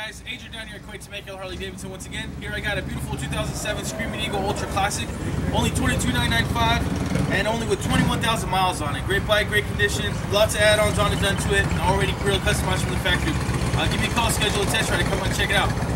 guys, Adrian down here at Quaid, Temecula, Harley-Davidson once again. Here I got a beautiful 2007 Screaming Eagle Ultra Classic, only $22,995 and only with 21,000 miles on it. Great bike, great condition, lots of add-ons on it done to it, and already real customized from the factory. Give me a call, schedule a test ride, and come on and check it out.